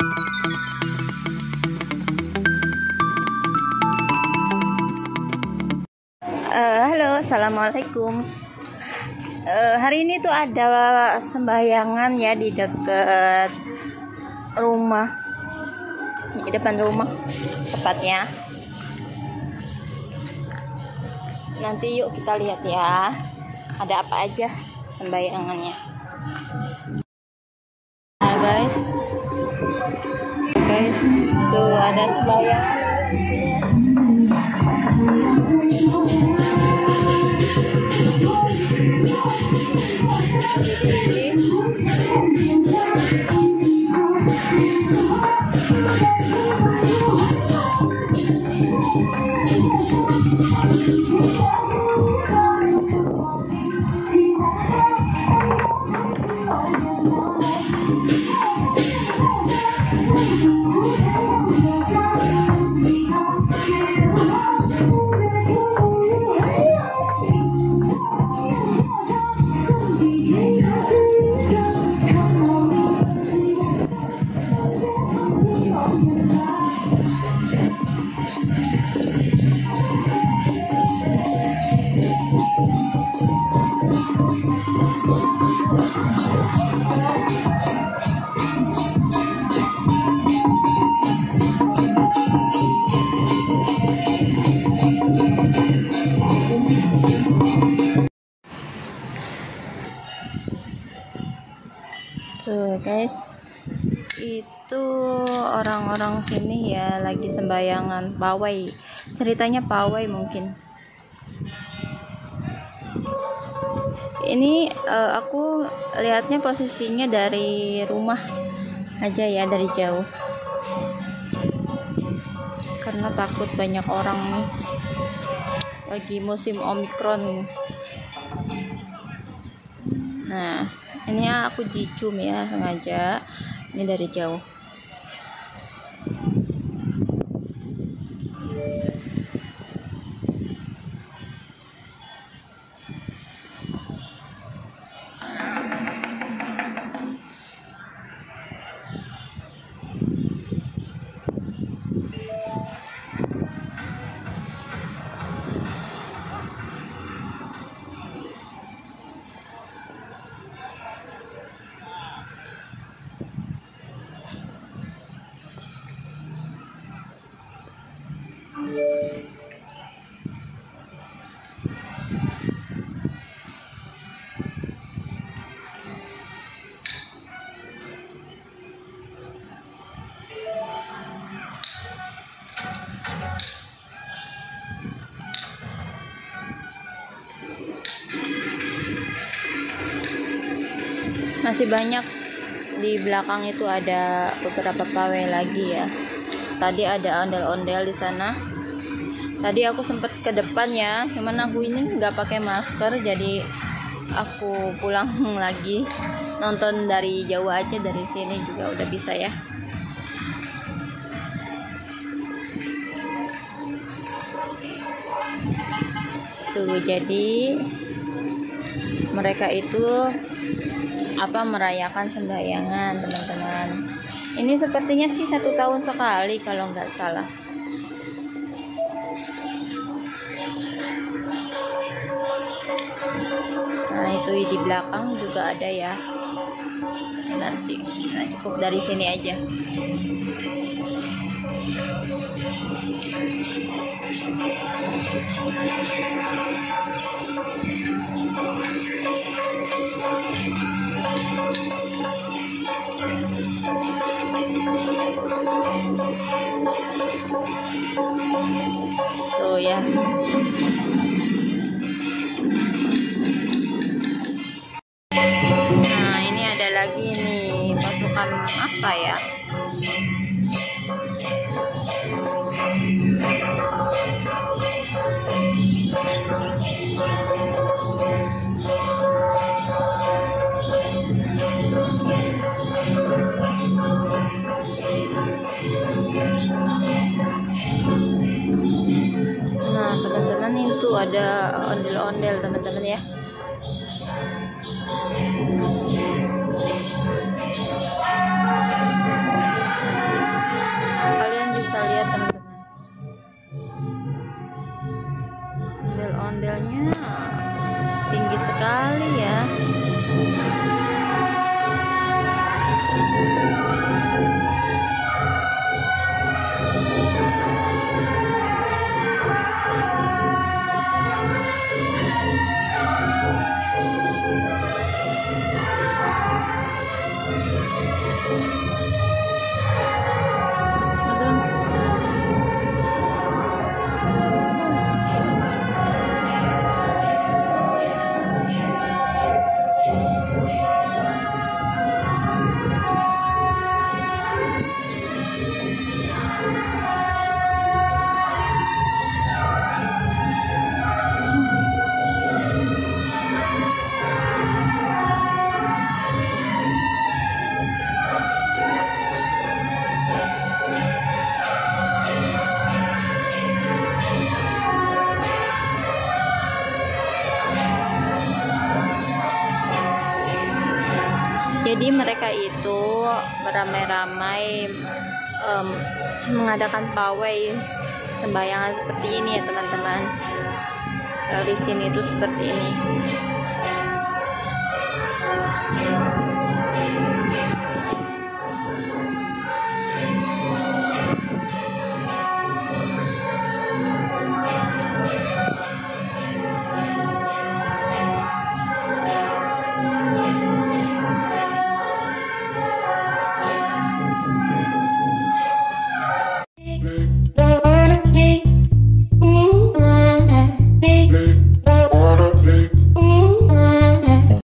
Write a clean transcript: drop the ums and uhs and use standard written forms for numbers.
Halo, assalamualaikum. Hari ini tuh ada sembahyangan ya di dekat rumah, di depan rumah tepatnya. Nanti yuk kita lihat ya, ada apa aja sembahyangannya. Nah guys, tuh ada sembahyangan di sini. Tuh guys, itu orang-orang sini ya lagi sembahyangan pawai. Ceritanya pawai mungkin. Ini aku lihatnya posisinya dari rumah aja ya, dari jauh. Karena takut banyak orang nih. Lagi musim Omikron. Nah, ini aku jicum ya sengaja, ini dari jauh. Masih banyak di belakang itu, ada beberapa pawai lagi ya. Tadi ada ondel-ondel di sana. Tadi aku sempat ke depan ya, cuman aku ini nggak pakai masker, jadi aku pulang lagi. Nonton dari jauh aja, dari sini juga udah bisa ya. Tuh, jadi mereka itu merayakan sembahyangan teman-teman. Ini sepertinya sih 1 tahun sekali kalau nggak salah. Nah itu di belakang juga ada ya. Nanti cukup dari sini aja. Tuh ya. Nah ini ada lagi nih pasukan apa ya? Nah teman-teman, itu ada ondel-ondel teman-teman ya. Jadi mereka itu beramai-ramai mengadakan pawai sembayangan seperti ini ya teman-teman. Kalau di sini itu seperti ini.